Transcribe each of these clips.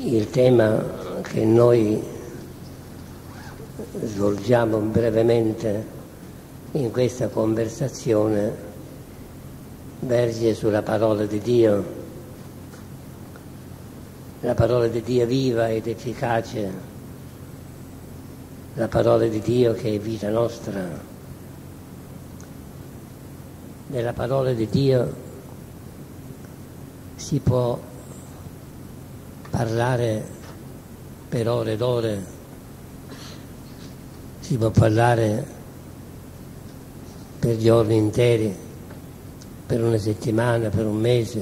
Il tema che noi svolgiamo brevemente in questa conversazione verge sulla parola di Dio, la parola di Dio viva ed efficace, la parola di Dio che è vita nostra. Nella parola di Dio si può parlare per ore ed ore, si può parlare per giorni interi, per una settimana, per un mese,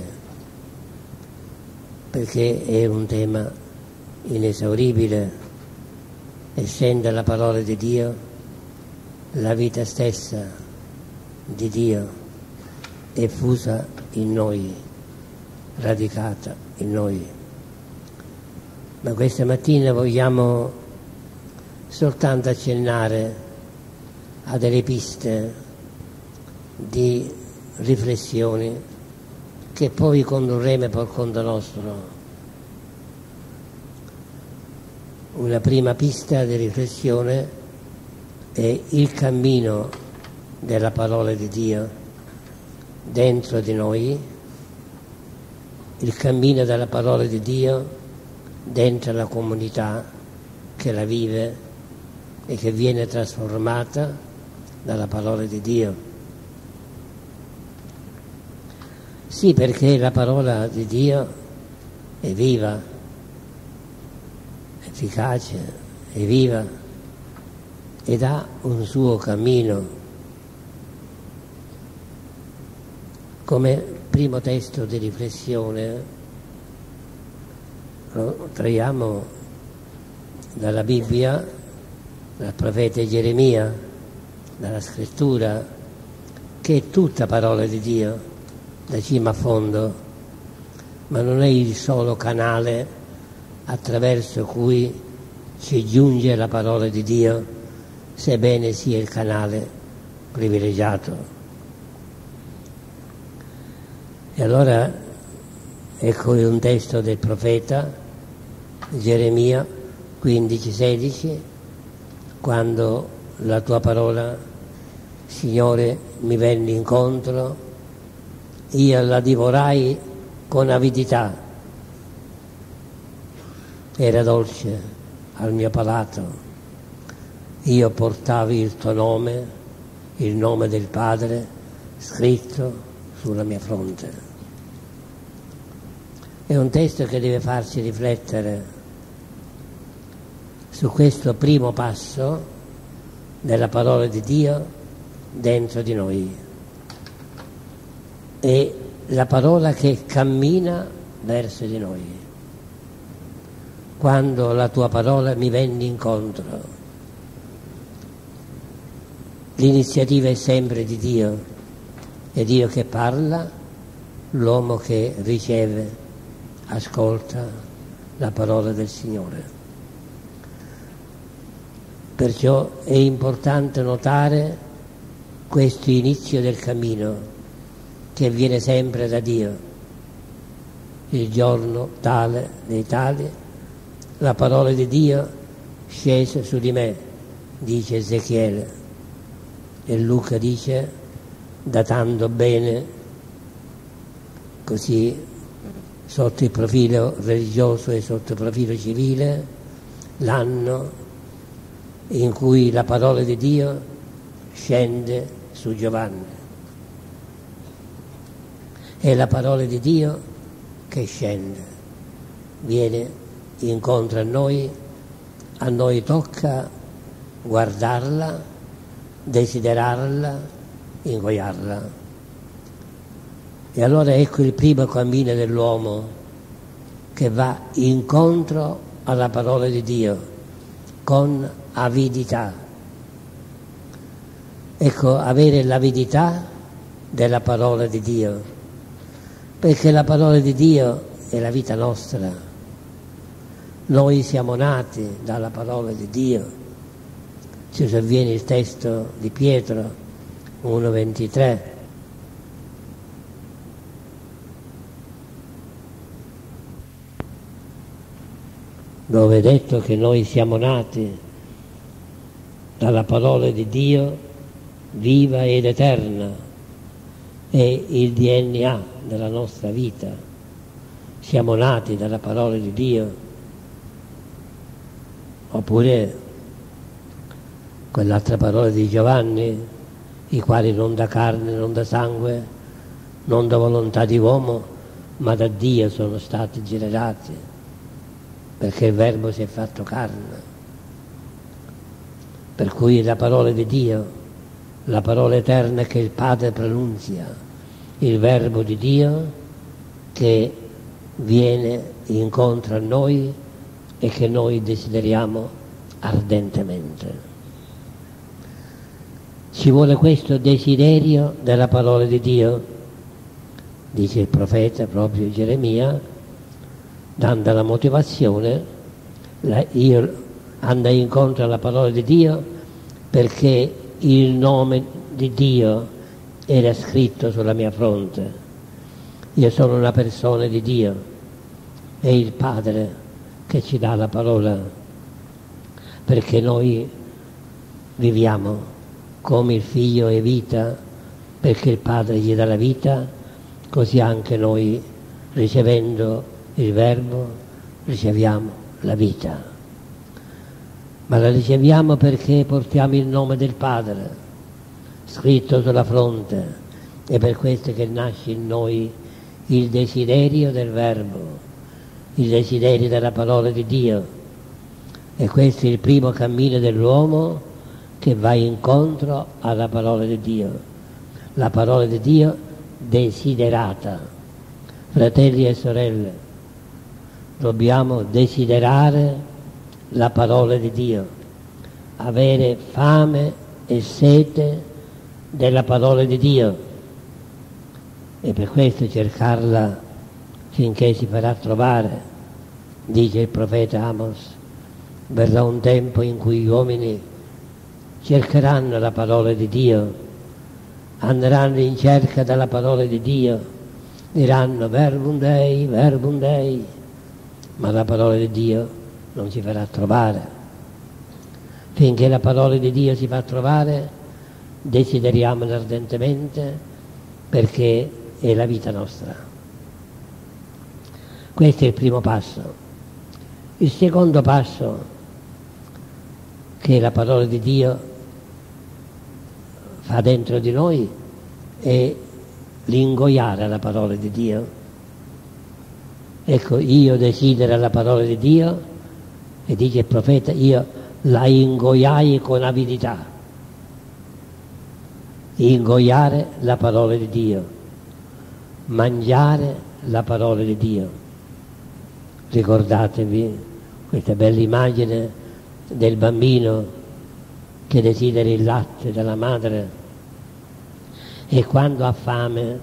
perché è un tema inesauribile, essendo la parola di Dio la vita stessa di Dio, effusa in noi, radicata in noi. Ma questa mattina vogliamo soltanto accennare a delle piste di riflessioni che poi condurremo per conto nostro. Una prima pista di riflessione è il cammino della parola di Dio dentro di noi, il cammino della parola di Dio dentro la comunità che la vive e che viene trasformata dalla parola di Dio. Sì, perché la parola di Dio è viva, efficace, è viva ed ha un suo cammino. Come primo testo di riflessione lo traiamo dalla Bibbia, dal profeta Geremia, dalla scrittura, che è tutta parola di Dio, da cima a fondo, ma non è il solo canale attraverso cui ci giunge la parola di Dio, sebbene sia il canale privilegiato. E allora ecco un testo del profeta Geremia 15,16: quando la tua parola, Signore, mi venne incontro, io la divorai con avidità, era dolce al mio palato, io portavi il tuo nome, il nome del Padre, scritto sulla mia fronte. È un testo che deve farci riflettere su questo primo passo della parola di Dio dentro di noi. È la parola che cammina verso di noi. Quando la tua parola mi venne incontro. L'iniziativa è sempre di Dio, è Dio che parla, l'uomo che riceve, ascolta la parola del Signore. Perciò è importante notare questo inizio del cammino che viene sempre da Dio. Il giorno tale dei tali, la parola di Dio scese su di me, dice Ezechiele, e Luca dice, datando bene, così sotto il profilo religioso e sotto il profilo civile, l'anno in cui la parola di Dio scende su Giovanni. È la parola di Dio che scende, viene incontro a noi tocca guardarla, desiderarla, ingoiarla. E allora ecco il primo cammino dell'uomo che va incontro alla parola di Dio con avidità. Ecco, avere l'avidità della parola di Dio, perché la parola di Dio è la vita nostra. Noi siamo nati dalla parola di Dio. Ci sovviene il testo di Pietro 1,23. dove è detto che noi siamo nati dalla parola di Dio viva ed eterna, è il DNA della nostra vita. Siamo nati dalla parola di Dio. Oppure quell'altra parola di Giovanni, i quali non da carne, non da sangue, non da volontà di uomo, ma da Dio sono stati generati, perché il Verbo si è fatto carne. Per cui la parola di Dio, la parola eterna che il Padre pronunzia, il Verbo di Dio che viene incontro a noi e che noi desideriamo ardentemente. Ci vuole questo desiderio della parola di Dio, dice il profeta proprio Geremia, dando la motivazione, io andai incontro alla parola di Dio perché il nome di Dio era scritto sulla mia fronte. Io sono una persona di Dio, è il Padre che ci dà la parola, perché noi viviamo come il Figlio è vita, perché il Padre gli dà la vita, così anche noi, ricevendo il Verbo, riceviamo la vita. Ma la riceviamo perché portiamo il nome del Padre, scritto sulla fronte, è per questo che nasce in noi il desiderio del Verbo, il desiderio della parola di Dio. E questo è il primo cammino dell'uomo che va incontro alla parola di Dio. La parola di Dio desiderata. Fratelli e sorelle, dobbiamo desiderare la parola di Dio, avere fame e sete della parola di Dio e per questo cercarla finché si farà trovare. Dice il profeta Amos, verrà un tempo in cui gli uomini cercheranno la parola di Dio, andranno in cerca della parola di Dio, diranno verbum Dei, ma la parola di Dio non si farà trovare. Finché la parola di Dio si fa trovare, desideriamola ardentemente perché è la vita nostra. Questo è il primo passo. Il secondo passo, che la parola di Dio fa dentro di noi, è l'ingoiare la parola di Dio. Ecco, io desidero la parola di Dio, e dice il profeta, io la ingoiai con avidità. Ingoiare la parola di Dio, mangiare la parola di Dio. Ricordatevi questa bella immagine del bambino che desidera il latte della madre e quando ha fame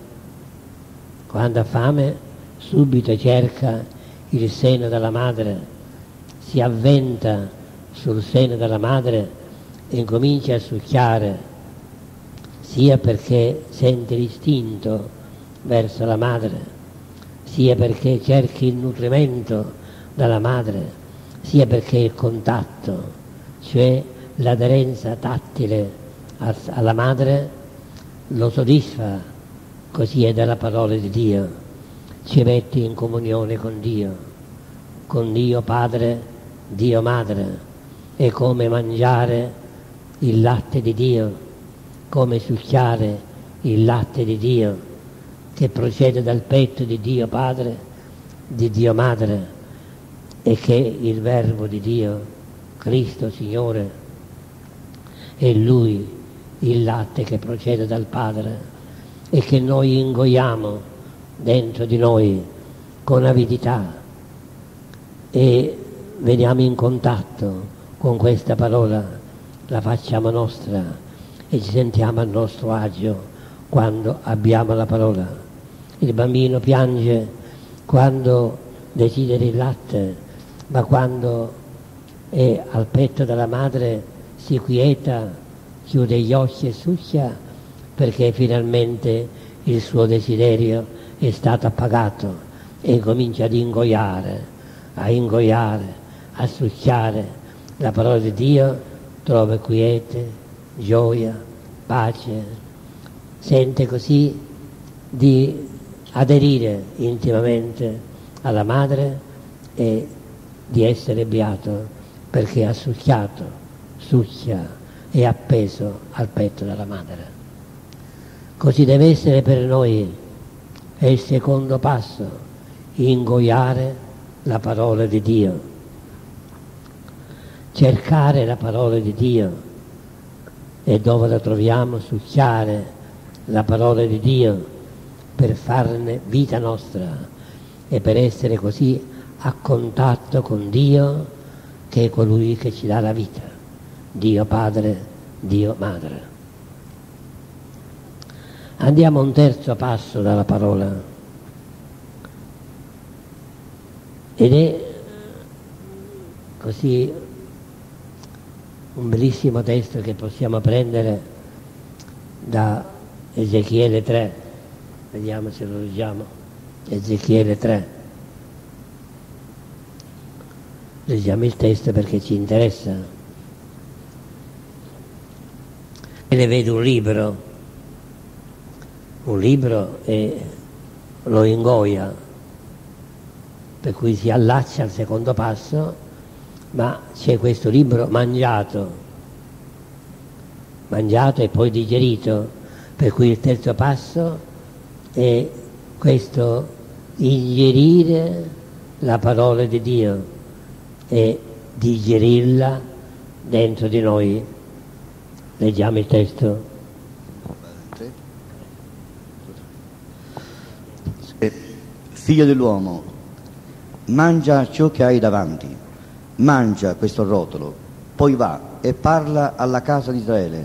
subito cerca il seno della madre, si avventa sul seno della madre e incomincia a succhiare, sia perché sente l'istinto verso la madre, sia perché cerchi il nutrimento dalla madre, sia perché il contatto, cioè l'aderenza tattile alla madre, lo soddisfa. Così è della parola di Dio, ci mette in comunione con Dio Padre, Dio Madre. È come mangiare il latte di Dio, come succhiare il latte di Dio che procede dal petto di Dio Padre, di Dio Madre, e che il Verbo di Dio, Cristo Signore, è Lui il latte che procede dal Padre e che noi ingoiamo dentro di noi con avidità e veniamo in contatto con questa parola, la facciamo nostra e ci sentiamo a nostro agio quando abbiamo la parola. Il bambino piange quando desidera il latte, ma quando è al petto della madre si quieta, chiude gli occhi e succhia perché finalmente il suo desiderio è stato appagato e comincia ad ingoiare, a succhiare la parola di Dio trova quiete, gioia, pace, sente così di aderire intimamente alla madre e di essere beato perché ha succhiato, succhia e appeso al petto della madre. Così deve essere per noi. È il secondo passo, ingoiare la parola di Dio, cercare la parola di Dio. E dove la troviamo? Succhiare la parola di Dio per farne vita nostra e per essere così a contatto con Dio, che è colui che ci dà la vita, Dio Padre, Dio Madre. Andiamo a un terzo passo dalla parola, ed è così un bellissimo testo che possiamo prendere da Ezechiele 3, vediamo se lo leggiamo, Ezechiele 3, leggiamo il testo perché ci interessa. E ne vede un libro e lo ingoia, per cui si allaccia al secondo passo, ma c'è questo libro mangiato e poi digerito, per cui il terzo passo è questo ingerire la parola di Dio e digerirla dentro di noi. Leggiamo il testo. Figlio dell'uomo, mangia ciò che hai davanti, mangia questo rotolo, poi va e parla alla casa di Israele.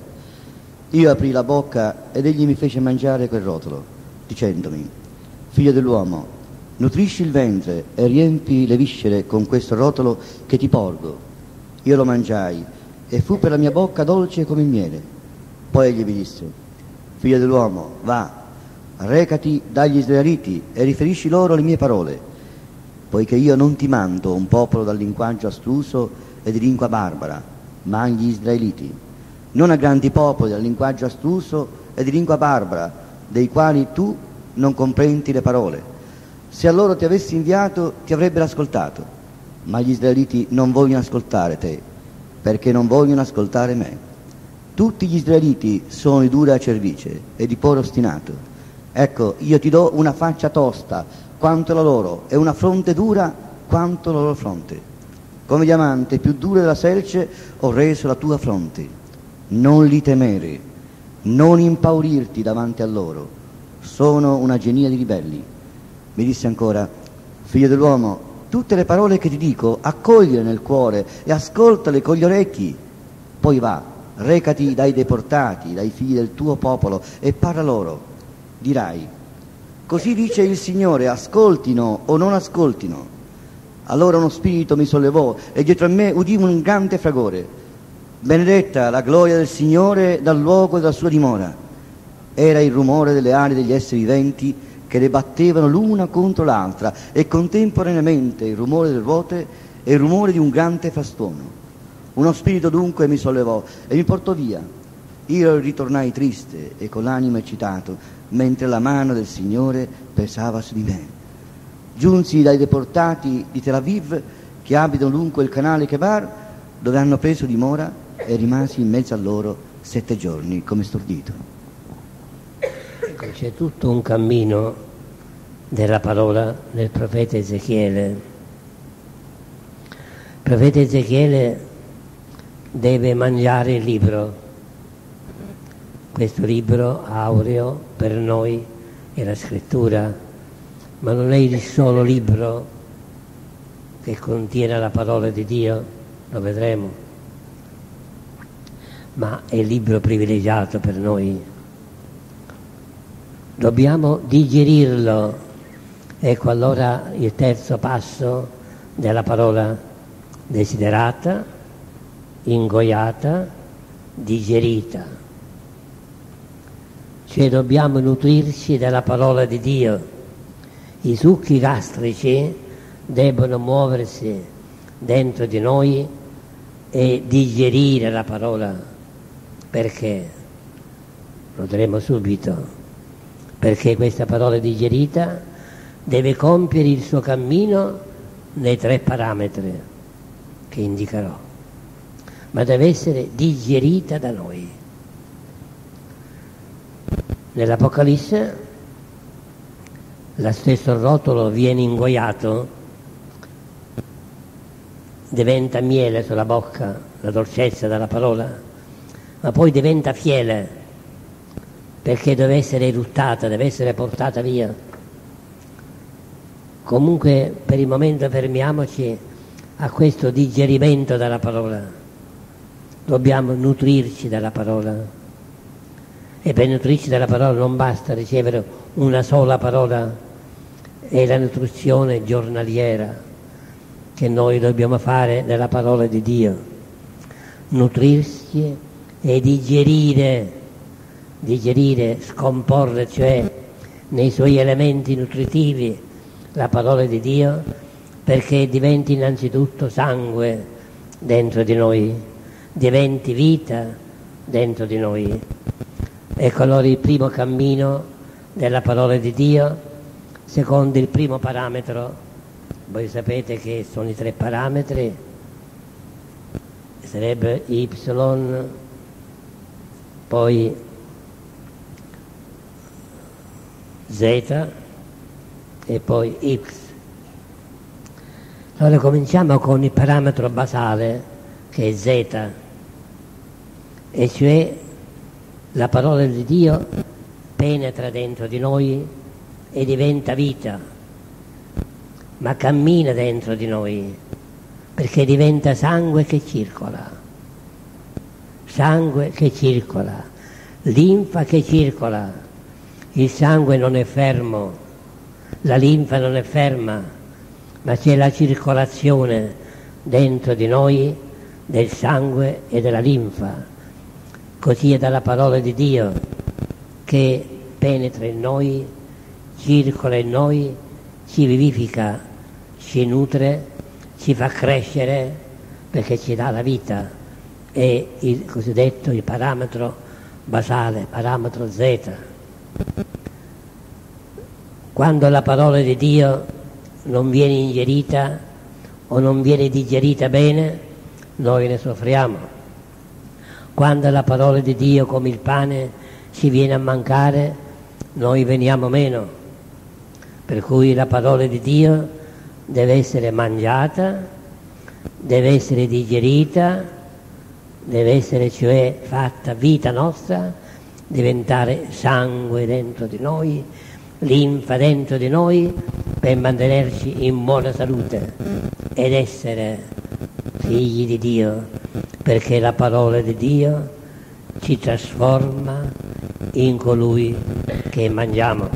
Io aprii la bocca ed egli mi fece mangiare quel rotolo, dicendomi: figlio dell'uomo, nutrisci il ventre e riempi le viscere con questo rotolo che ti porgo. Io lo mangiai e fu per la mia bocca dolce come il miele. Poi egli mi disse: figlio dell'uomo, va, recati dagli israeliti e riferisci loro le mie parole, poiché io non ti mando un popolo dal linguaggio astruso e di lingua barbara, ma agli israeliti, non a grandi popoli dal linguaggio astruso e di lingua barbara, dei quali tu non comprendi le parole. Se a loro ti avessi inviato, ti avrebbero ascoltato, ma gli israeliti non vogliono ascoltare te, perché non vogliono ascoltare me. Tutti gli israeliti sono di dura cervice e di cuore ostinato. Ecco, io ti do una faccia tosta quanto la loro e una fronte dura quanto la loro fronte. Come diamante più duro della selce ho reso la tua fronte. Non li temere, non impaurirti davanti a loro. Sono una genia di ribelli. Mi disse ancora: figlio dell'uomo, tutte le parole che ti dico accogliele nel cuore e ascoltale con gli orecchi. Poi va, recati dai deportati, dai figli del tuo popolo, e parla loro. Dirai: così dice il Signore, ascoltino o non ascoltino. Allora uno spirito mi sollevò e dietro a me udì un grande fragore. Benedetta la gloria del Signore dal luogo della sua dimora. Era il rumore delle ali degli esseri viventi che le battevano l'una contro l'altra, e contemporaneamente il rumore delle ruote e il rumore di un grande frastuono. Uno spirito dunque mi sollevò e mi portò via. Io ritornai triste e con l'animo eccitato, mentre la mano del Signore pesava su di me. Giunsi dai deportati di Tel Aviv, che abitano lungo il canale Chebar, dove hanno preso dimora, e rimasi in mezzo a loro 7 giorni come stordito. Ecco, c'è tutto un cammino della parola del profeta Ezechiele. Il profeta Ezechiele deve mangiare il libro. Questo libro aureo per noi è la scrittura, ma non è il solo libro che contiene la parola di Dio, lo vedremo, ma è il libro privilegiato per noi. Dobbiamo digerirlo. Ecco allora il terzo passo della parola: desiderata, ingoiata, digerita. Cioè dobbiamo nutrirci della parola di Dio. I succhi gastrici debbono muoversi dentro di noi e digerire la parola, perché lo diremo subito, perché questa parola digerita deve compiere il suo cammino nei 3 parametri che indicherò, ma deve essere digerita da noi. Nell'Apocalisse lo stesso rotolo viene ingoiato, diventa miele sulla bocca, la dolcezza della parola, ma poi diventa fiele, perché deve essere eruttata, deve essere portata via. Comunque per il momento fermiamoci a questo digerimento della parola. Dobbiamo nutrirci della parola, e per nutrirci della parola non basta ricevere una sola parola, è la nutrizione giornaliera che noi dobbiamo fare della parola di Dio, nutrirsi e digerire, scomporre, cioè nei suoi elementi nutritivi la parola di Dio, perché diventi innanzitutto sangue dentro di noi, diventi vita dentro di noi. Ecco allora il primo cammino della parola di Dio, secondo il primo parametro. Voi sapete che sono i 3 parametri, sarebbe Y, poi Z e poi X. Allora cominciamo con il parametro basale, che è Z, e cioè la parola di Dio penetra dentro di noi e diventa vita, ma cammina dentro di noi, perché diventa sangue che circola, linfa che circola. Il sangue non è fermo, la linfa non è ferma, ma c'è la circolazione dentro di noi del sangue e della linfa. Così è dalla parola di Dio che penetra in noi, circola in noi, ci vivifica, ci nutre, ci fa crescere, perché ci dà la vita. È il cosiddetto il parametro basale, parametro Z. Quando la parola di Dio non viene ingerita o non viene digerita bene, noi ne soffriamo. Quando la parola di Dio, come il pane, ci viene a mancare, noi veniamo meno. Per cui la parola di Dio deve essere mangiata, deve essere digerita, deve essere cioè fatta vita nostra, diventare sangue dentro di noi, linfa dentro di noi, per mantenerci in buona salute ed essere figli di Dio, perché la parola di Dio ci trasforma in colui che mangiamo.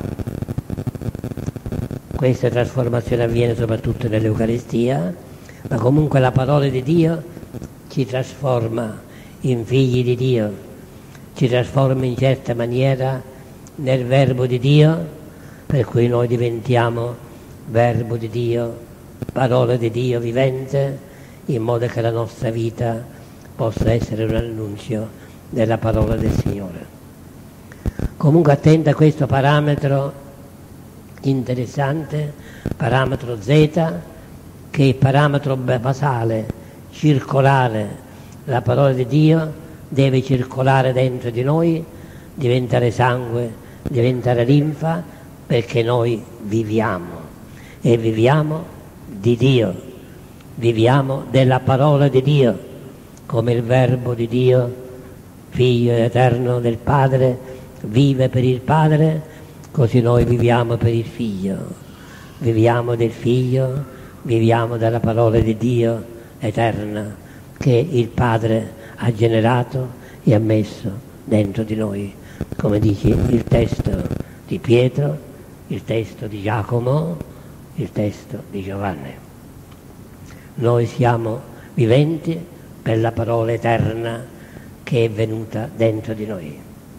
Questa trasformazione avviene soprattutto nell'Eucaristia, ma comunque la parola di Dio ci trasforma in figli di Dio, ci trasforma in certa maniera nel Verbo di Dio, per cui noi diventiamo Verbo di Dio, parola di Dio vivente, in modo che la nostra vita possa essere un annunzio della parola del Signore. Comunque attenta a questo parametro interessante, parametro Z, che è il parametro basale, circolare. La parola di Dio deve circolare dentro di noi, diventare sangue, diventare linfa, perché noi viviamo, e viviamo di Dio, viviamo della parola di Dio, come il Verbo di Dio, Figlio eterno del Padre, vive per il Padre, così noi viviamo per il Figlio, viviamo del Figlio, viviamo della parola di Dio eterna che il Padre ha generato e ha messo dentro di noi, come dice il testo di Pietro, il testo di Giacomo, il testo di Giovanni. Noi siamo viventi per la parola eterna che è venuta dentro di noi.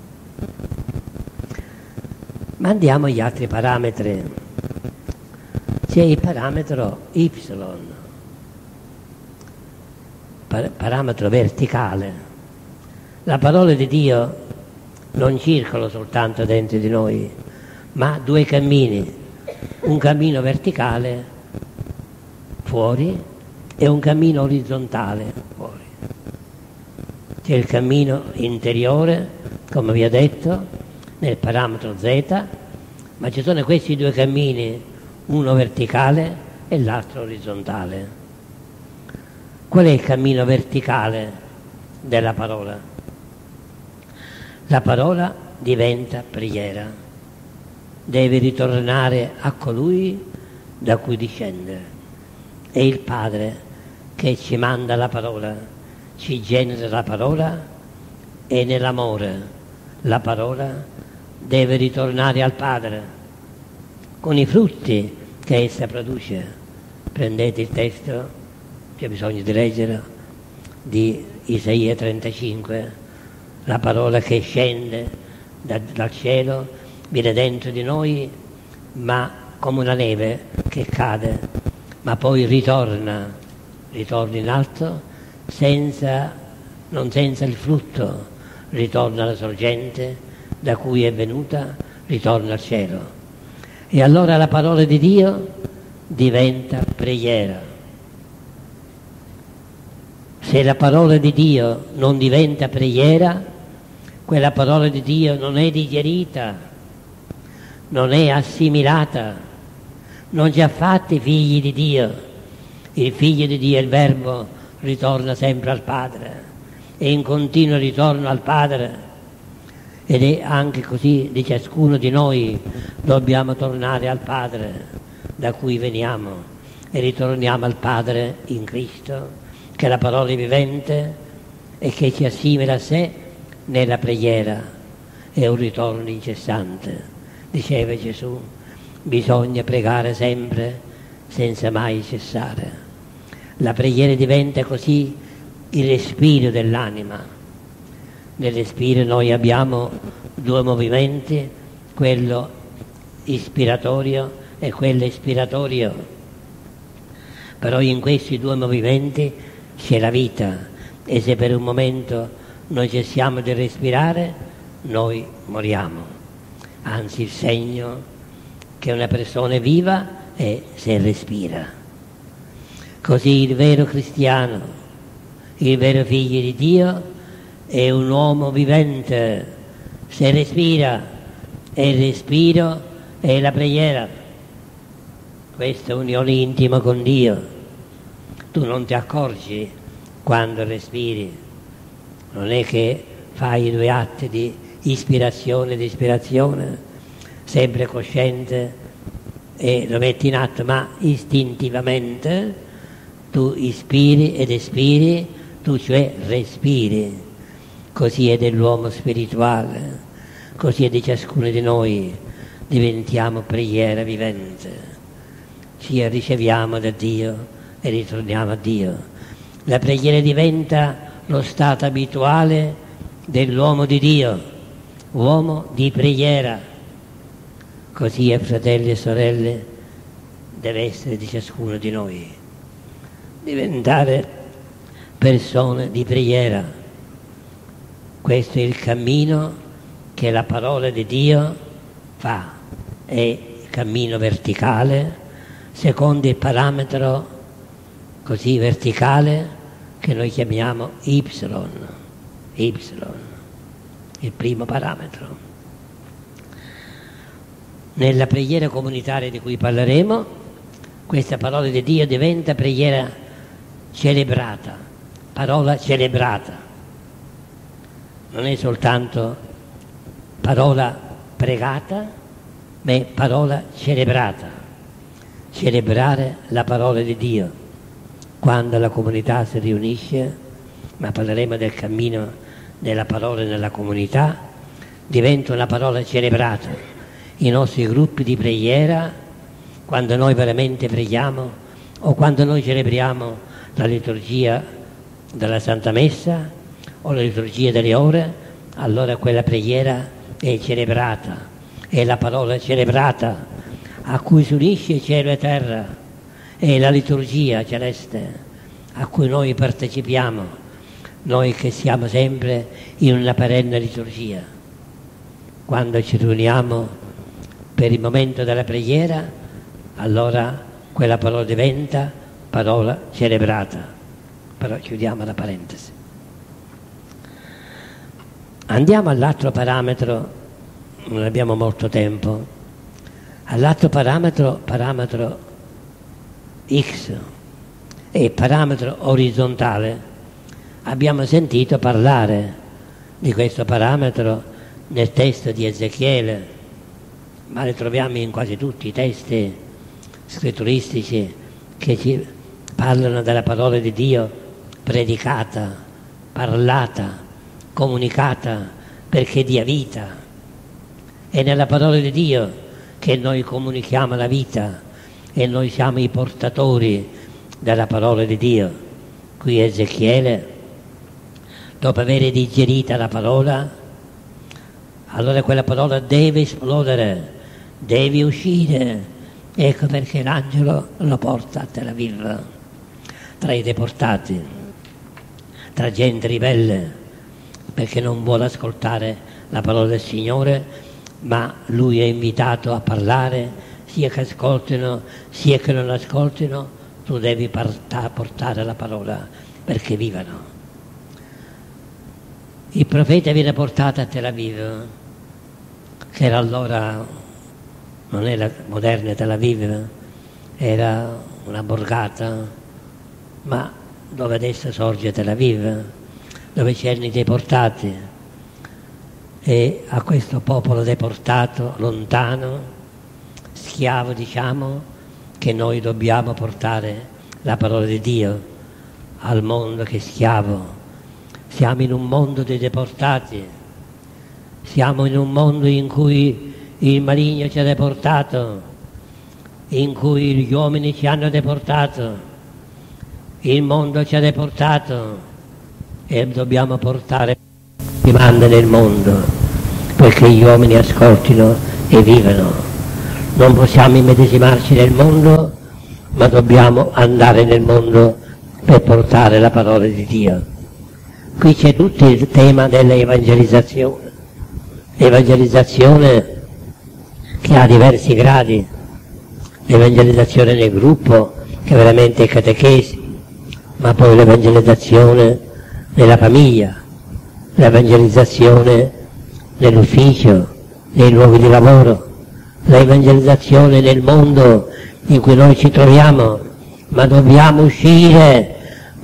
Ma andiamo agli altri parametri. C'è il parametro Y. parametro verticale. La parola di Dio non circola soltanto dentro di noi, ma due cammini, un cammino verticale fuori e un cammino orizzontale fuori. C'è il cammino interiore, come vi ho detto, nel parametro Z, ma ci sono questi due cammini, uno verticale e l'altro orizzontale. Qual è il cammino verticale della parola? La parola diventa preghiera, deve ritornare a colui da cui discende. È il Padre che ci manda la parola, ci genera la parola e nell'amore la parola deve ritornare al Padre con i frutti che essa produce. Prendete il testo, c'è bisogno di leggere, di Isaia 35, la parola che scende dal cielo, viene dentro di noi, ma come una neve che cade, ma poi ritorna in alto non senza il frutto, ritorna alla sorgente da cui è venuta, ritorna al cielo. E allora la parola di Dio diventa preghiera. Se la parola di Dio non diventa preghiera, quella parola di Dio non è digerita, non è assimilata, non ci ha fatti figli di Dio. Il figlio di Dio, il Verbo, ritorna sempre al Padre, è in continuo ritorno al Padre, ed è anche così di ciascuno di noi. Dobbiamo tornare al Padre da cui veniamo e ritorniamo al Padre in Cristo, che è la parola vivente e che ci assimila a sé nella preghiera. È un ritorno incessante. Diceva Gesù, bisogna pregare sempre senza mai cessare. La preghiera diventa così il respiro dell'anima. Nel respiro noi abbiamo due movimenti, quello ispiratorio e quello espiratorio. Però in questi due movimenti c'è la vita, e se per un momento noi cessiamo di respirare, noi moriamo. Anzi, il segno che una persona è viva è se respira. Così il vero cristiano, il vero figlio di Dio, è un uomo vivente, se respira, e il respiro è la preghiera. Questa unione intima con Dio. Tu non ti accorgi quando respiri, non è che fai due atti di ispirazione ed ispirazione, sempre cosciente, e lo metti in atto, ma istintivamente tu ispiri ed espiri, tu cioè respiri. Così è dell'uomo spirituale, così è di ciascuno di noi, diventiamo preghiera vivente, ci riceviamo da Dio e ritorniamo a Dio. La preghiera diventa lo stato abituale dell'uomo di Dio, uomo di preghiera. Così, fratelli e sorelle, deve essere di ciascuno di noi, diventare persone di preghiera. Questo è il cammino che la parola di Dio fa, è il cammino verticale, secondo il parametro così verticale che noi chiamiamo Y, il primo parametro. Nella preghiera comunitaria di cui parleremo, questa parola di Dio diventa preghiera celebrata, parola celebrata. Non è soltanto parola pregata, ma è parola celebrata. Celebrare la parola di Dio. Quando la comunità si riunisce, ma parleremo del cammino della parola nella comunità, diventa una parola celebrata. I nostri gruppi di preghiera, quando noi veramente preghiamo o quando noi celebriamo la liturgia della Santa Messa o la liturgia delle ore, allora quella preghiera è celebrata, è la parola celebrata a cui si unisce cielo e terra, è la liturgia celeste, a cui noi partecipiamo, noi che siamo sempre in una perenne liturgia. Quando ci riuniamo per il momento della preghiera, allora quella parola diventa parola celebrata. Però chiudiamo la parentesi. Andiamo all'altro parametro, non abbiamo molto tempo, all'altro parametro X e parametro orizzontale. Abbiamo sentito parlare di questo parametro nel testo di Ezechiele, ma le troviamo in quasi tutti i testi scritturistici che ci parlano della parola di Dio predicata, parlata, comunicata perché dia vita. È nella parola di Dio che noi comunichiamo la vita e noi siamo i portatori della parola di Dio. Qui Ezechiele, dopo aver digerita la parola, allora quella parola deve esplodere, deve uscire. Ecco perché l'angelo lo porta a Tel Aviv, tra i deportati, tra gente ribelle, perché non vuole ascoltare la parola del Signore, ma lui è invitato a parlare, sia che ascoltino, sia che non ascoltino, tu devi portare la parola perché vivano. Il profeta viene portato a Tel Aviv, che era allora, non è la moderna Tel Aviv, era una borgata, ma dove adesso sorge Tel Aviv, dove c'erano i deportati, e a questo popolo deportato, lontano, schiavo diciamo, che noi dobbiamo portare la parola di Dio al mondo che è schiavo. Siamo in un mondo dei deportati, siamo in un mondo in cui il maligno ci ha deportato, in cui gli uomini ci hanno deportato, il mondo ci ha deportato e dobbiamo portare chi manda nel mondo perché gli uomini ascoltino e vivano. Non possiamo immedesimarci nel mondo, ma dobbiamo andare nel mondo per portare la parola di Dio. Qui c'è tutto il tema dell'evangelizzazione, evangelizzazione che ha diversi gradi, l'evangelizzazione nel gruppo, che veramente è catechesi, ma poi l'evangelizzazione nella famiglia, l'evangelizzazione nell'ufficio, nei luoghi di lavoro, l'evangelizzazione nel mondo in cui noi ci troviamo, ma dobbiamo uscire,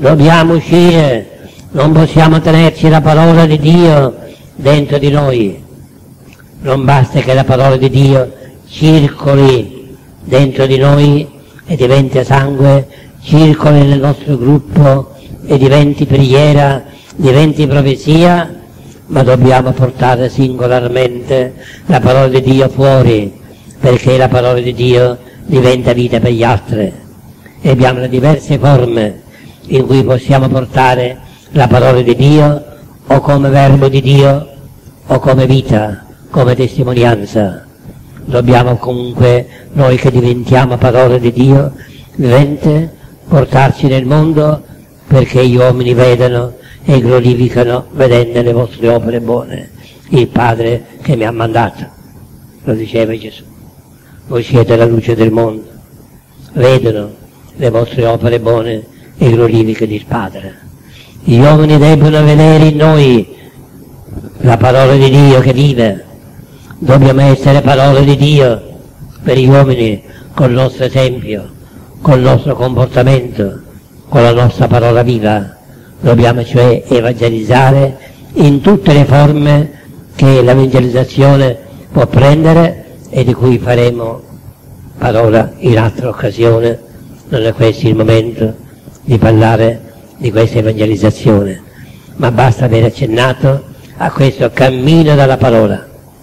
non possiamo tenerci la parola di Dio dentro di noi. Non basta che la parola di Dio circoli dentro di noi e diventi sangue, circoli nel nostro gruppo e diventi preghiera, diventi profezia, ma dobbiamo portare singolarmente la parola di Dio fuori, perché la parola di Dio diventa vita per gli altri. E abbiamo le diverse forme in cui possiamo portare la parola di Dio, o come verbo di Dio, o come vita, come testimonianza. Dobbiamo comunque, noi che diventiamo parola di Dio, vivente, portarci nel mondo perché gli uomini vedano e glorificano vedendo le vostre opere buone, il Padre che mi ha mandato. Lo diceva Gesù. Voi siete la luce del mondo, vedono le vostre opere buone e glorificano il Padre. Gli uomini debbono vedere in noi la parola di Dio che vive. Dobbiamo essere parola di Dio per gli uomini col nostro esempio, col nostro comportamento, con la nostra parola viva. Dobbiamo cioè evangelizzare in tutte le forme che l'evangelizzazione può prendere e di cui faremo parola in altra occasione. Non è questo il momento di parlare di questa evangelizzazione, ma basta aver accennato a questo cammino dalla parola.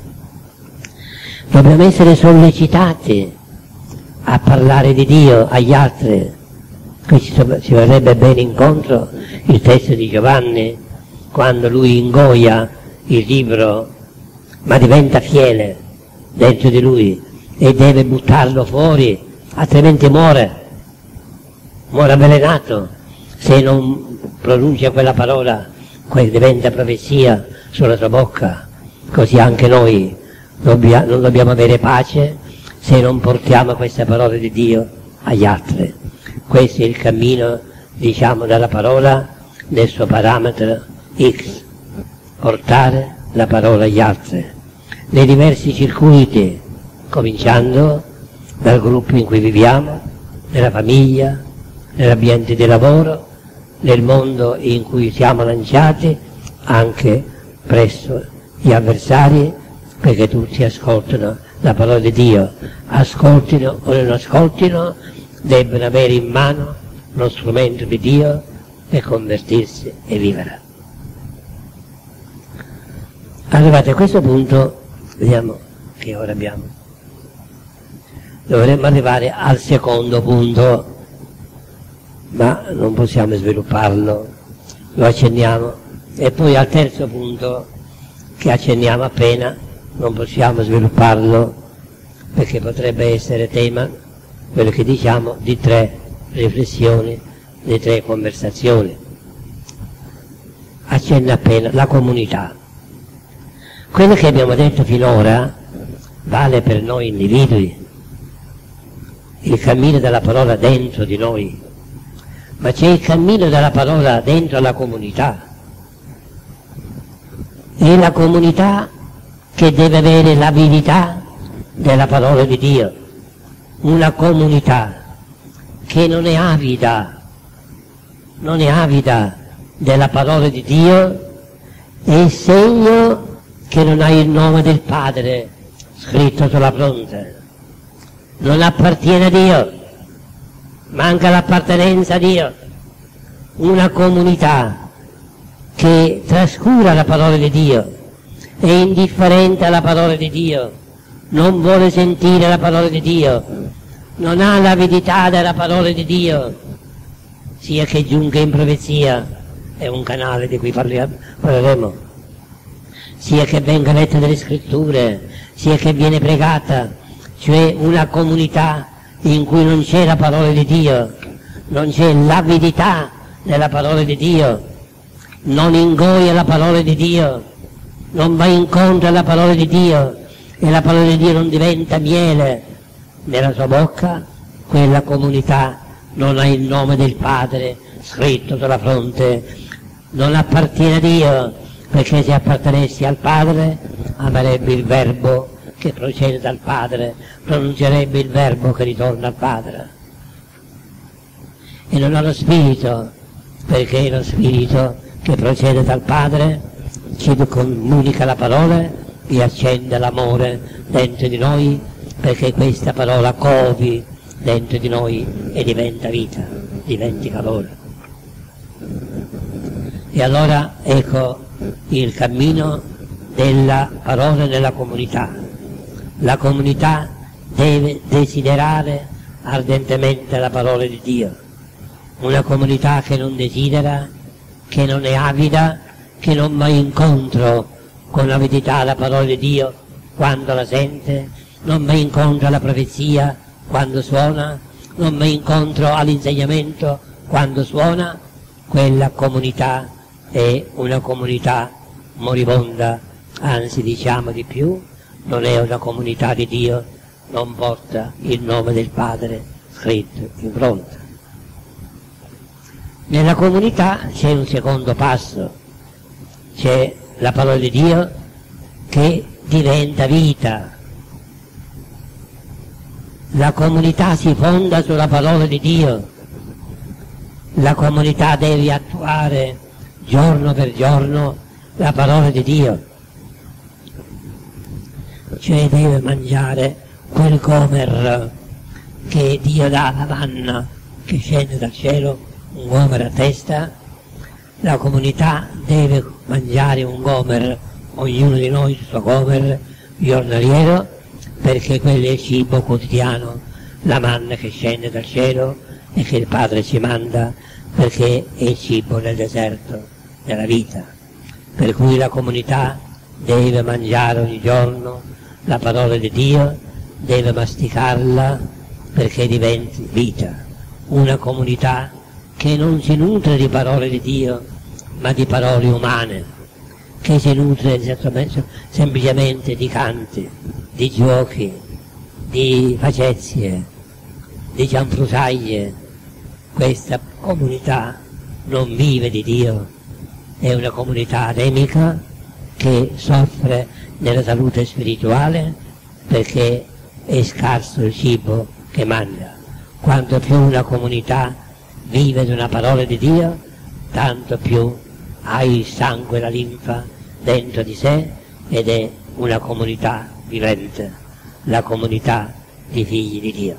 Dobbiamo essere sollecitati a parlare di Dio agli altri. Qui ci verrebbe bene incontro il testo di Giovanni, quando lui ingoia il libro, ma diventa fiele dentro di lui e deve buttarlo fuori, altrimenti muore avvelenato. se non pronuncia quella parola, diventa profezia sulla tua bocca. Così anche noi non dobbiamo avere pace se non portiamo queste parole di Dio agli altri. Questo è il cammino, diciamo, della parola nel suo parametro X, portare la parola agli altri, nei diversi circuiti, cominciando dal gruppo in cui viviamo, nella famiglia, nell'ambiente di lavoro, nel mondo in cui siamo lanciati, anche presso gli avversari, perché tutti ascoltano la parola di Dio, ascoltino o non ascoltino, debbono avere in mano lo strumento di Dio e convertirsi e vivere. Arrivati a questo punto, vediamo che ora abbiamo. Dovremmo arrivare al secondo punto, ma non possiamo svilupparlo, lo accenniamo, e poi al terzo punto, che accenniamo appena, non possiamo svilupparlo, perché potrebbe essere tema, quello che diciamo, di 3 riflessioni, di 3 conversazioni. Accenna appena la comunità. Quello che abbiamo detto finora vale per noi individui, il cammino della parola dentro di noi, ma c'è il cammino della parola dentro la comunità. È la comunità che deve avere l'avidità della parola di Dio, una comunità che non è avida della parola di Dio, è segno che non ha il nome del Padre scritto sulla fronte, non appartiene a Dio, manca l'appartenenza a Dio. Una comunità che trascura la parola di Dio, è indifferente alla parola di Dio, non vuole sentire la parola di Dio, non ha l'avidità della parola di Dio, sia che giunga in profezia, è un canale di cui parleremo, sia che venga letta delle scritture, sia che viene pregata, cioè una comunità in cui non c'è la parola di Dio, non c'è l'avidità della parola di Dio, non ingoia la parola di Dio, non va incontro alla parola di Dio e la parola di Dio non diventa miele nella sua bocca, quella comunità non ha il nome del Padre scritto sulla fronte, non appartiene a Dio, perché se appartenesse al Padre amerebbe il Verbo che procede dal Padre, pronuncerebbe il Verbo che ritorna al Padre. E non ha lo Spirito, perché lo Spirito che procede dal Padre ci comunica la parola e accende l'amore dentro di noi, perché questa parola covi dentro di noi e diventa vita, diventi calore. E allora ecco il cammino della parola nella comunità. La comunità deve desiderare ardentemente la parola di Dio. Una comunità che non desidera, che non è avida, che non va incontro con l'avidità alla parola di Dio quando la sente, non va incontro alla profezia quando suona, non va incontro all'insegnamento quando suona, quella comunità è una comunità moribonda, anzi diciamo di più, non è una comunità di Dio, non porta il nome del Padre scritto in fronte. Nella comunità c'è un secondo passo, c'è la parola di Dio che diventa vita. La comunità si fonda sulla parola di Dio, la comunità deve attuare giorno per giorno la parola di Dio, cioè deve mangiare quel gomer che Dio dà, la manna che scende dal cielo, un gomer a testa. La comunità deve mangiare un gomer, ognuno di noi il suo gomer giornaliero, perché quello è il cibo quotidiano, la manna che scende dal cielo e che il Padre ci manda, perché è il cibo nel deserto della vita. Per cui la comunità deve mangiare ogni giorno la parola di Dio, deve masticarla perché diventi vita. Una comunità che non si nutre di parole di Dio, ma di parole umane, che si nutre semplicemente di canti, di giochi, di facezie, di cianfrusaglie. Questa comunità non vive di Dio, è una comunità anemica che soffre nella salute spirituale perché è scarso il cibo che mangia. Quanto più una comunità vive di una parola di Dio, tanto più ha il sangue e la linfa dentro di sé ed è una comunità vivente, la comunità di figli di Dio.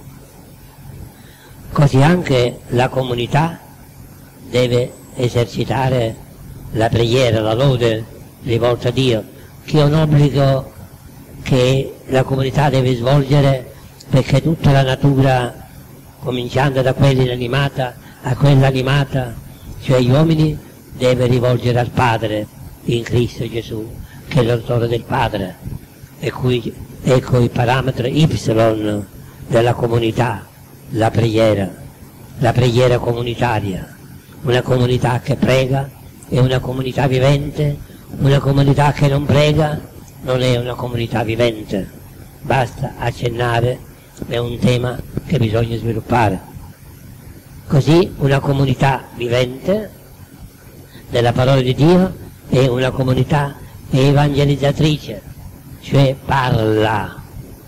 Così anche la comunità deve esercitare la preghiera, la lode rivolta a Dio, che è un obbligo che la comunità deve svolgere, perché tutta la natura, cominciando da quella inanimata a quella animata, cioè gli uomini, deve rivolgere al Padre in Cristo Gesù, che è l'autore del Padre. E qui ecco il parametro Y della comunità, la preghiera comunitaria, una comunità che prega è una comunità vivente, una comunità che non prega non è una comunità vivente. Basta accennare, è un tema che bisogna sviluppare. Così una comunità vivente della parola di Dio è una comunità evangelizzatrice, cioè parla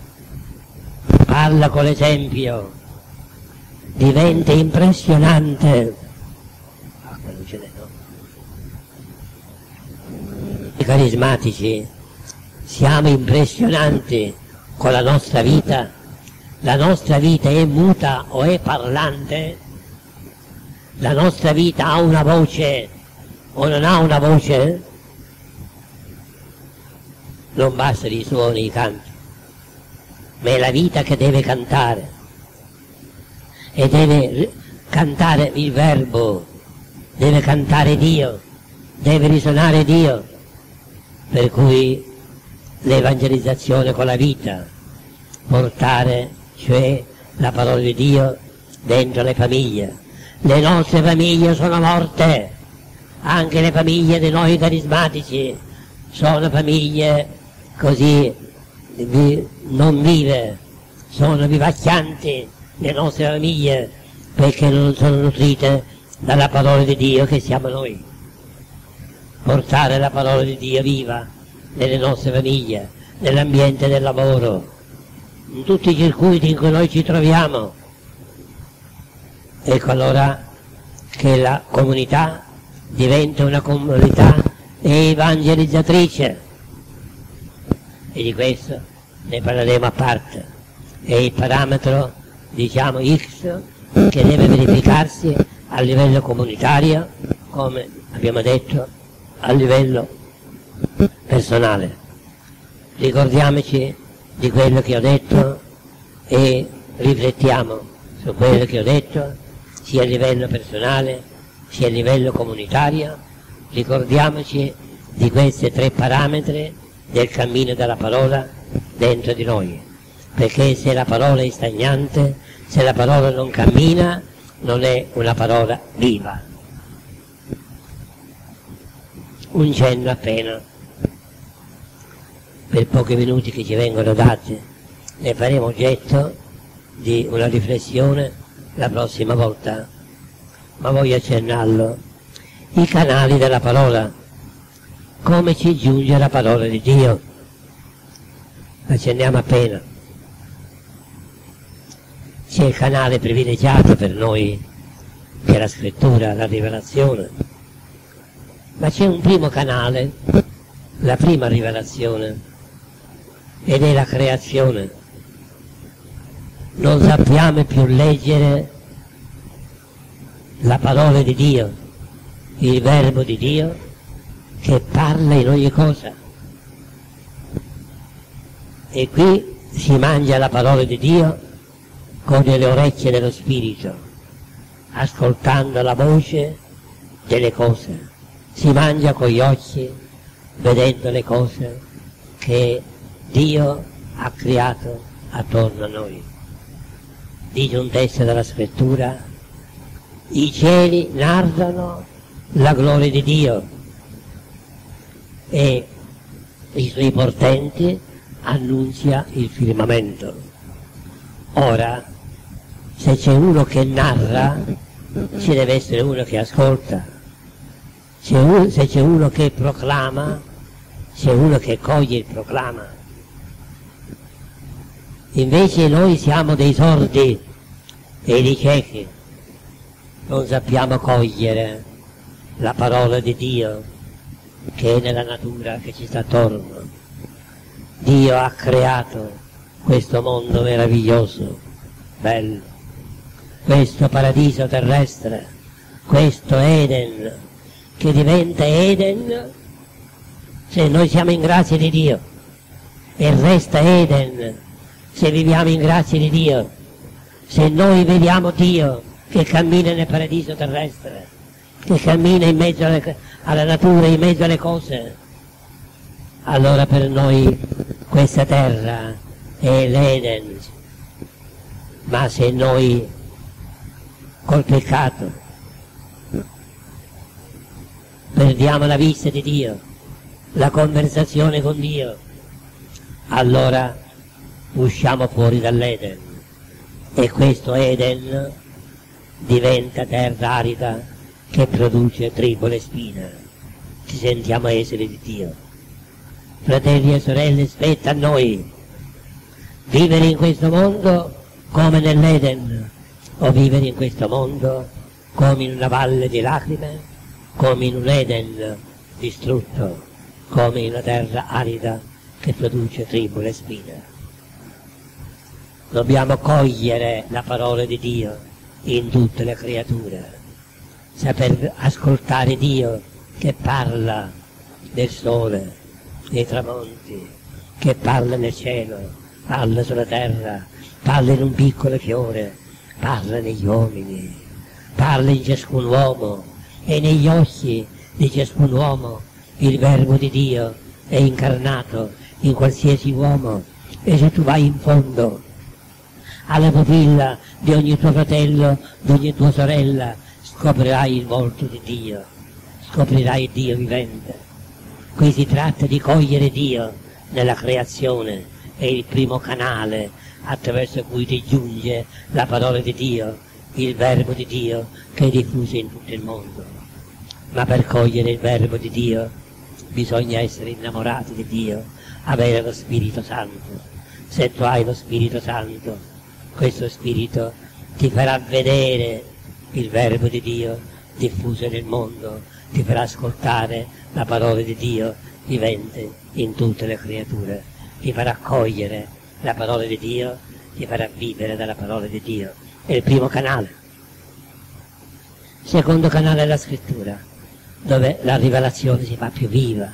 con l'esempio, diventa impressionante. I carismatici siamo impressionanti con la nostra vita è muta o è parlante, la nostra vita ha una voce o non ha una voce. Non bastano i suoni, i canti, ma è la vita che deve cantare, e deve cantare il verbo, deve cantare Dio, deve risuonare Dio, per cui l'evangelizzazione con la vita, portare cioè la parola di Dio dentro le famiglie. Le nostre famiglie sono morte, anche le famiglie di noi carismatici sono famiglie così non vive, sono vivacchianti le nostre famiglie perché non sono nutrite dalla parola di Dio che siamo noi. Portare la parola di Dio viva nelle nostre famiglie, nell'ambiente del lavoro, in tutti i circuiti in cui noi ci troviamo. Ecco allora che la comunità diventa una comunità evangelizzatrice, e di questo ne parleremo a parte. È il parametro, diciamo, X che deve verificarsi a livello comunitario, come abbiamo detto, a livello personale. Ricordiamoci di quello che ho detto e riflettiamo su quello che ho detto, sia a livello personale sia a livello comunitario. Ricordiamoci di questi 3 parametri del cammino della parola dentro di noi, perché se la parola è stagnante, se la parola non cammina, non è una parola viva. Un cenno appena, per pochi minuti che ci vengono dati, ne faremo oggetto di una riflessione la prossima volta, ma voglio accennarlo. I canali della parola, come ci giunge la parola di Dio, accenniamo appena. C'è il canale privilegiato per noi, che è la scrittura, la rivelazione, ma c'è un primo canale, la prima rivelazione, ed è la creazione. Non sappiamo più leggere la parola di Dio, il verbo di Dio che parla in ogni cosa. E qui si mangia la parola di Dio con le orecchie dello Spirito, ascoltando la voce delle cose. Si mangia con gli occhi, vedendo le cose che Dio ha creato attorno a noi. Dice un testo della Scrittura: I cieli narrano la gloria di Dio e i suoi portenti annunzia il firmamento. Ora, se c'è uno che narra, ci deve essere uno che ascolta. Se c'è uno che proclama, c'è uno che coglie il proclama. Invece noi siamo dei sordi e dei ciechi, non sappiamo cogliere la parola di Dio che è nella natura che ci sta attorno. Dio ha creato questo mondo meraviglioso, bello, questo paradiso terrestre, questo Eden, che diventa Eden se noi siamo in grazia di Dio, e resta Eden se viviamo in grazia di Dio. Se noi vediamo Dio che cammina nel paradiso terrestre, che cammina in mezzo alla natura, in mezzo alle cose, allora per noi questa terra è l'Eden. Ma se noi col peccato perdiamo la vista di Dio, la conversazione con Dio, allora usciamo fuori dall'Eden, e questo Eden diventa terra arida che produce tribole e spine. Ci sentiamo esseri di Dio. Fratelli e sorelle, spetta a noi vivere in questo mondo come nell'Eden, o vivere in questo mondo come in una valle di lacrime, come in un Eden distrutto, come in una terra arida che produce tribole e spine. Dobbiamo cogliere la parola di Dio in tutte le creature, saper ascoltare Dio che parla del sole, dei tramonti, che parla nel cielo, parla sulla terra, parla in un piccolo fiore, parla negli uomini, parla in ciascun uomo, e negli occhi di ciascun uomo il verbo di Dio è incarnato in qualsiasi uomo. E se tu vai in fondo alla pupilla di ogni tuo fratello, di ogni tua sorella, scoprirai il volto di Dio, scoprirai Dio vivente. Qui si tratta di cogliere Dio nella creazione, è il primo canale attraverso cui ti giunge la parola di Dio, il verbo di Dio che è diffuso in tutto il mondo. Ma per cogliere il verbo di Dio bisogna essere innamorati di Dio, avere lo Spirito Santo. Se tu hai lo Spirito Santo, questo Spirito ti farà vedere il verbo di Dio diffuso nel mondo, ti farà ascoltare la parola di Dio vivente in tutte le creature, ti farà cogliere la parola di Dio, ti farà vivere dalla parola di Dio. È il primo canale. Secondo canale è la Scrittura, dove la rivelazione si fa più viva,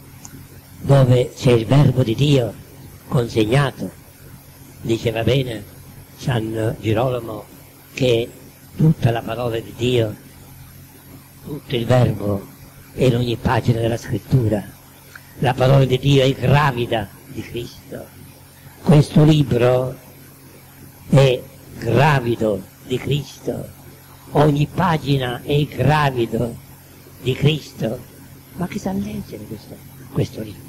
dove c'è il verbo di Dio consegnato. Diceva bene San Girolamo che tutta la parola di Dio, tutto il verbo è in ogni pagina della Scrittura. La parola di Dio è gravida di Cristo. Questo libro è gravido di Cristo, ogni pagina è gravido di Cristo. Ma chi sa leggere questo libro?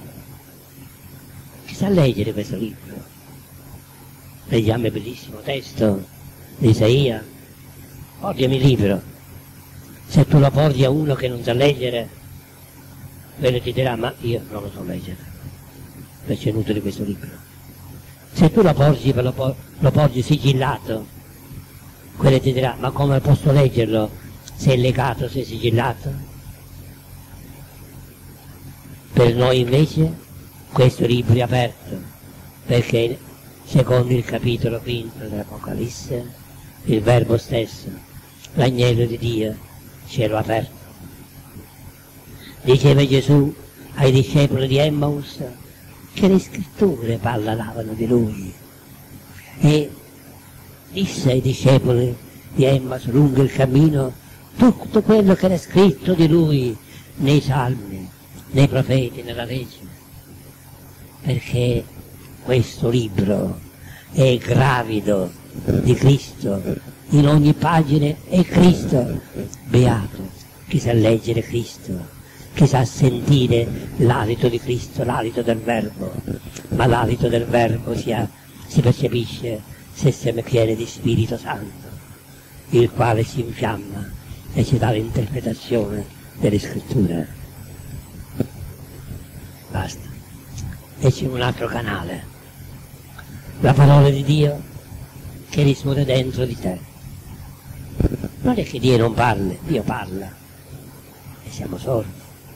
Chi sa leggere questo libro? Leggiamo il bellissimo testo di Isaia. Portami il libro. Se tu lo porti a uno che non sa leggere, quello ti dirà: ma io non lo so leggere, perché è inutile questo libro. Se tu lo porti sigillato, quello ti dirà: ma come posso leggerlo se è legato, se è sigillato? Per noi invece questo libro è aperto, perché secondo il capitolo 5 dell'Apocalisse il verbo stesso, l'agnello di Dio, cielo aperto. Diceva Gesù ai discepoli di Emmaus che le scritture parlavano di lui, e disse ai discepoli di Emmaus lungo il cammino tutto quello che era scritto di lui nei salmi, nei profeti, nella legge, perché questo libro è gravido di Cristo, in ogni pagina è Cristo. Beato chi sa leggere Cristo, chi sa sentire l'alito di Cristo, l'alito del Verbo, ma l'alito del Verbo si percepisce se siamo pieni di Spirito Santo, il quale si infiamma e ci dà l'interpretazione delle Scritture. Basta. E c'è un altro canale, la parola di Dio che risuona dentro di te. Non è che Dio non parla, Dio parla e siamo sordi.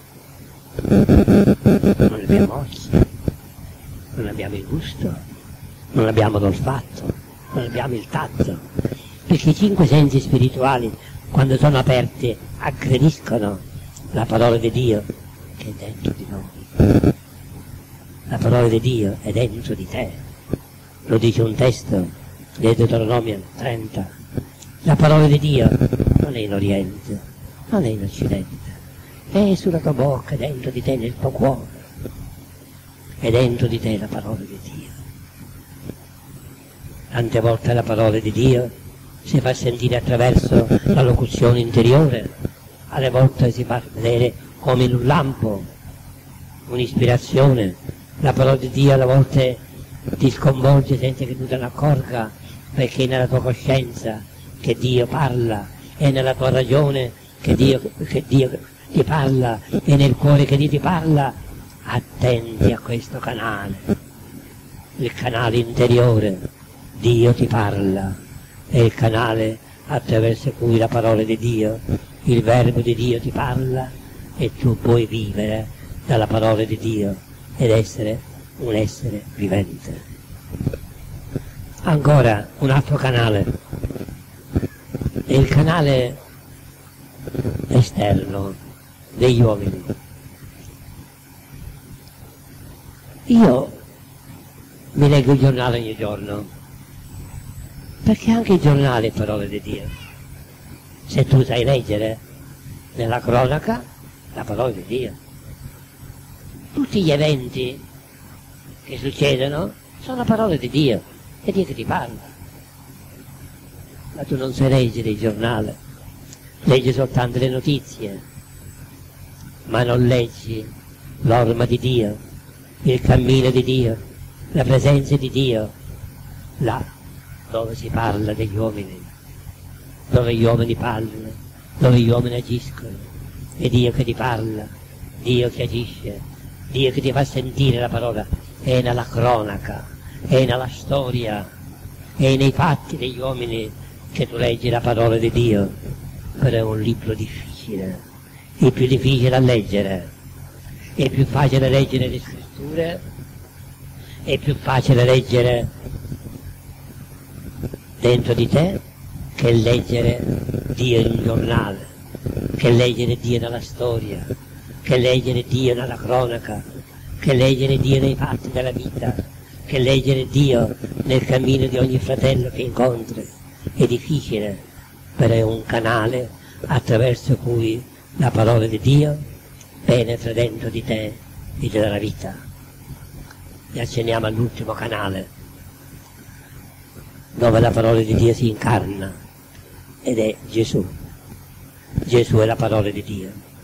Non abbiamo occhi, non abbiamo il gusto, non abbiamo l'olfatto, non abbiamo il tatto, perché i 5 sensi spirituali, quando sono aperti, aggrediscono la parola di Dio che è dentro di noi. La parola di Dio è dentro di te, lo dice un testo di Deuteronomio 30. La parola di Dio non è in Oriente, non è in Occidente, è sulla tua bocca, è dentro di te, nel tuo cuore, è dentro di te la parola di Dio. Tante volte la parola di Dio si fa sentire attraverso la locuzione interiore, alle volte si fa vedere come in un lampo, un'ispirazione. La parola di Dio alle volte ti sconvolge senza che tu te ne accorga, perché è nella tua coscienza che Dio parla, è nella tua ragione che Dio ti parla, è nel cuore che Dio ti parla. Attenti a questo canale, il canale interiore. Dio ti parla, è il canale attraverso cui la parola di Dio, il verbo di Dio ti parla e tu puoi vivere dalla parola di Dio ed essere un essere vivente. Ancora un altro canale, è il canale esterno degli uomini. Io mi leggo il giornale ogni giorno, perché anche il giornale è parola di Dio. Se tu sai leggere nella cronaca la parola di Dio, tutti gli eventi che succedono sono parole di Dio, è Dio che ti parla. Ma tu non sai leggere il giornale, leggi soltanto le notizie, ma non leggi l'orma di Dio, il cammino di Dio, la presenza di Dio, là dove si parla degli uomini, dove gli uomini parlano, dove gli uomini agiscono. È Dio che ti parla, Dio che agisce, Dio che ti fa sentire la parola. È nella cronaca, è nella storia, è nei fatti degli uomini che tu leggi la parola di Dio. Però è un libro difficile, è più difficile da leggere, è più facile leggere le scritture, è più facile leggere dentro di te che leggere Dio in un giornale, che leggere Dio nella storia, che leggere Dio nella cronaca, che leggere Dio nei fatti della vita, che leggere Dio nel cammino di ogni fratello che incontri. È difficile, però è un canale attraverso cui la parola di Dio penetra dentro di te e ti dà la vita. E accenniamo all'ultimo canale, dove la parola di Dio si incarna, ed è Gesù. Gesù è la parola di Dio.